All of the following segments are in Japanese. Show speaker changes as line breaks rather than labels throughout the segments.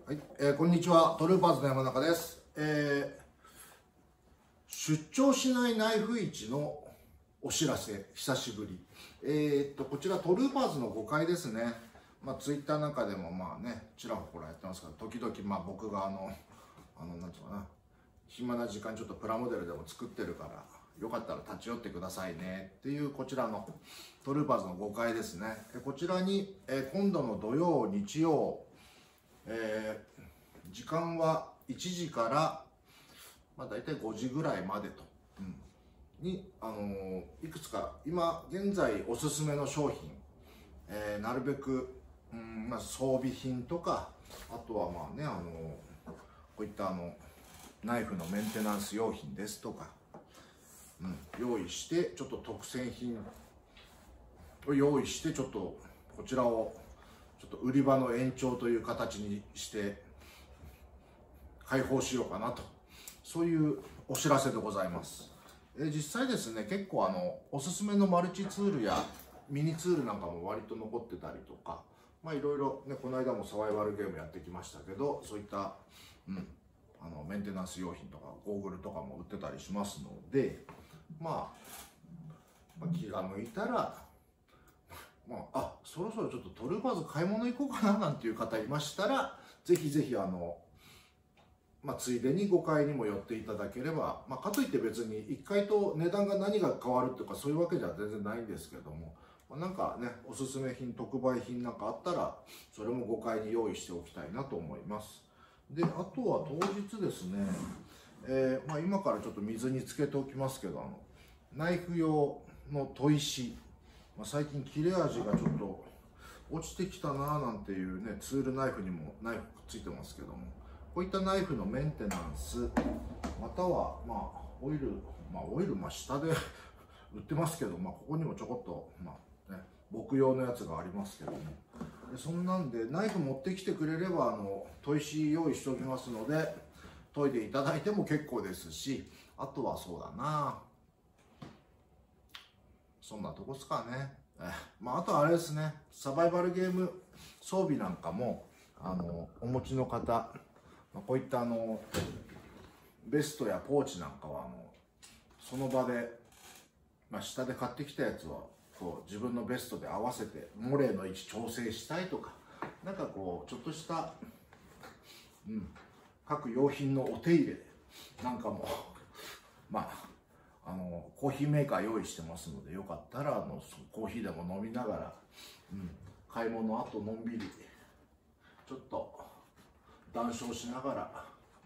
はい、こんにちは。トルーパーズの山中です。出張しないナイフ市のお知らせ、久しぶり。こちらトルーパーズの5階ですね。ツイッターなんかでもちらほらやってますから、時々僕がなんていうかな、暇な時間ちょっとプラモデルでも作ってるから、よかったら立ち寄ってくださいねっていうこちらのトルーパーズの5階ですね。こちらに、今度の土曜、日曜、時間は1時から大体5時ぐらいまでと、にいくつか今現在おすすめの商品、なるべく、装備品とか、あとはこういったナイフのメンテナンス用品ですとか、用意して、ちょっと特選品を用意して、ちょっとこちらをちょっと売り場の延長という形にして開放しようかなと、そういうお知らせでございます。実際ですね、結構おすすめのマルチツールやミニツールなんかも割と残ってたりとか、いろいろね、この間もサバイバルゲームやってきましたけど、そういった、メンテナンス用品とかゴーグルとかも売ってたりしますので、気が向いたら、そろそろちょっとトルーパーズ買い物行こうかななんていう方いましたら、ぜひぜひついでに5階にも寄っていただければ、かといって別に1階と値段が何が変わるとかそういうわけじゃ全然ないんですけども、なんかね、おすすめ品、特売品なんかあったら、それも5階に用意しておきたいなと思います。で、あとは当日ですね、今からちょっと水につけておきますけど、ナイフ用の砥石、最近切れ味がちょっと落ちてきたななんていうね、ツールナイフにもナイフくっついてますけども、こういったナイフのメンテナンス、またはオイル、下で売ってますけど、ここにもちょこっと僕用のやつがありますけども、そんなんでナイフ持ってきてくれれば砥石用意しておきますので、研いでいただいても結構ですし、あとはそうだな、そんなとこっすかね。あとはあれですね、サバイバルゲーム装備なんかもお持ちの方、こういったベストやポーチなんかはその場で、下で買ってきたやつをこう自分のベストで合わせてモレーの位置調整したいとか、なんかこうちょっとした、各用品のお手入れなんかもコーヒーメーカー用意してますので、よかったらコーヒーでも飲みながら、買い物あとのんびりちょっと談笑しながら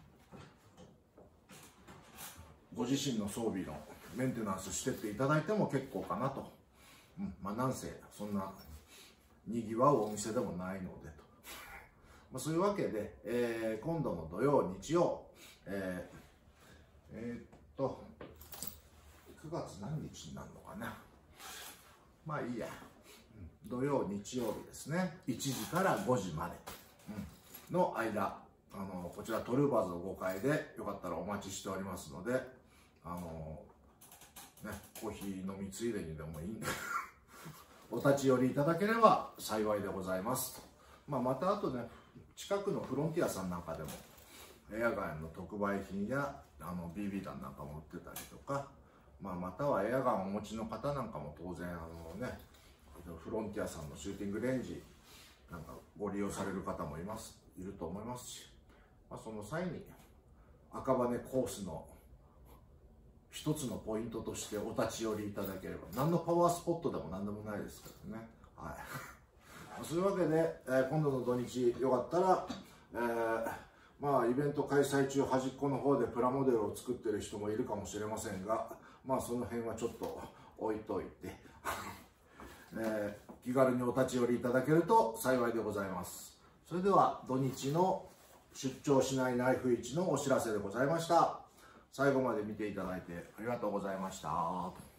ご自身の装備のメンテナンスしてっていただいても結構かなと、なんせそんなにぎわうお店でもないのでと、そういうわけで、今度の土曜日曜、9月何日になるのかな、いいや、土曜日曜日ですね、1時から5時まで、の間、こちらトルーパーズの5階でよかったらお待ちしておりますので、コーヒー飲みついでにでもいいんでお立ち寄りいただければ幸いでございますと。またあとね、近くのフロンティアさんなんかでもエアガンの特売品やBB 弾なんかも売ってたりとか、またはエアガンをお持ちの方なんかも当然フロンティアさんのシューティングレンジなんかご利用される方もいると思いますし、その際に赤羽コースの一つのポイントとしてお立ち寄りいただければ、何のパワースポットでも何でもないですからね。そういうわけで、今度の土日よかったら、イベント開催中端っこの方でプラモデルを作ってる人もいるかもしれませんが、その辺はちょっと置いといて気軽にお立ち寄りいただけると幸いでございます。それでは土日の出張しないナイフ市のお知らせでございました。最後まで見ていただいてありがとうございました。